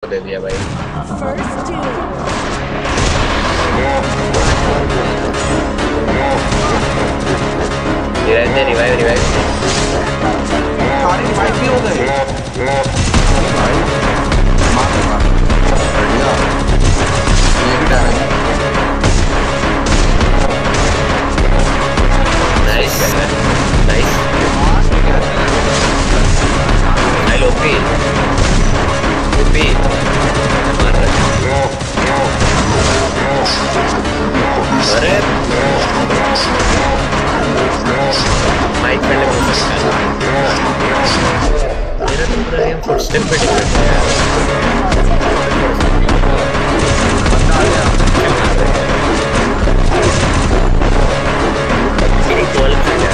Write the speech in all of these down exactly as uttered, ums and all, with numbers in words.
दे दिया भाई। Revive revive सारे रिवाइव भी हो गए। ये भी डैमेज। Nice nice. आई ओपी ओपी मार रहा। अरे माइक पहले मुझे मेरा तो पूरा गेम फुटस्टेप पे डिपेंड है यार। एक बॉल खा गया।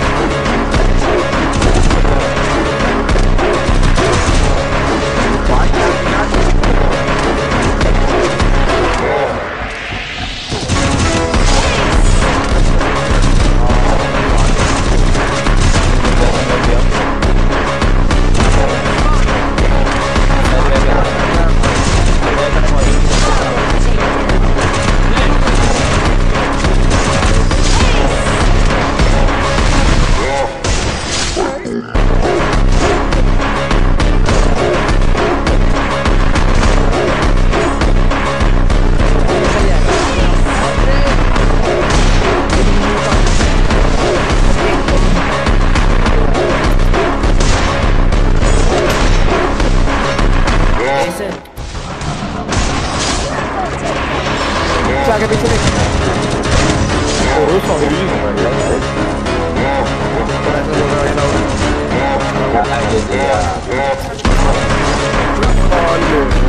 आगे पीछे देख। ओ सॉरी यार।